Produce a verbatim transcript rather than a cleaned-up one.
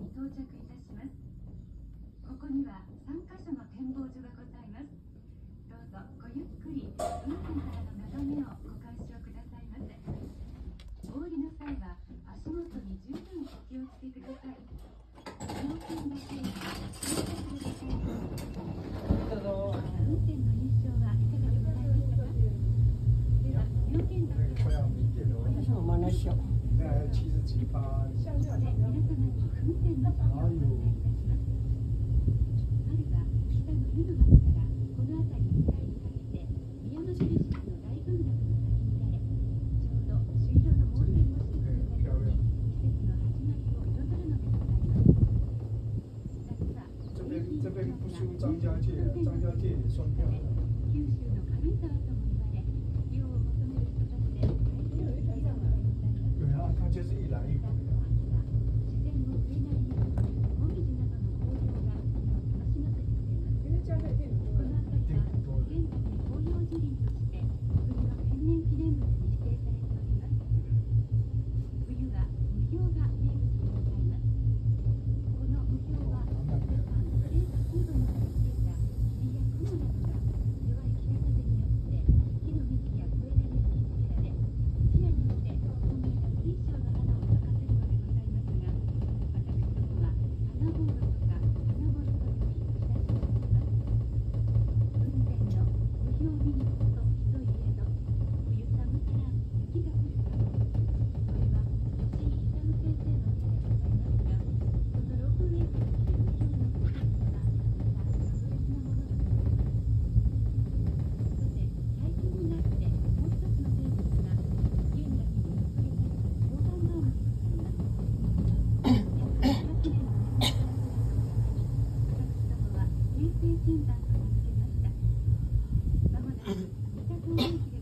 に到着いたします。ここにはさんカ所の展望所がございます。どうぞごゆっくり運転からの眺めをご鑑賞くださいませ。お降りの際は足元に十分お気をつけください。運転だけに運転の印象はいかがでございましたか。では両県だけは我慢来笑。 呃，七十几八。 そして皆様に運転の際をお伝えいたします。春は北の湯の町からこの辺り一帯にかけて宮間印の大群落が咲き乱れ、ちょうど朱色の猛天をしてくるために季節の始まりを彩るのでございます。夏は这边这边不输张家界，张家界也算漂亮。 九州の軽井沢とも言われ、涼を求める人たちで大変な時代でございます。 对啊，它就是一来一回啊。 自然を触れないようにもみじなどの紅葉が楽しませてくれます。この辺りは現在紅葉樹林として国の天然記念物に指定されております。冬は霧氷が名物でございます。この霧氷は零下数度になりついた霧や雲などが弱い北風によって木の幹や小枝に吹きつけられ、一夜にして透明な水晶の花を咲かせるのでございますが、私どもは花ボーロとか花ボロと呼び親しんでおります。雲仙の霧氷見にこそ一いえど、冬寒から雪が降るかも。これは吉井勇先生の歌でございますが、このロープウェイから見る霧氷の美しさはまた特別なものでございます。さて、最近になってもう一つの名物が県だけに隠れた大判顔でございます。ひゃくはちねんの年間を私どもは平成診断と名付けました。まもなく北東駅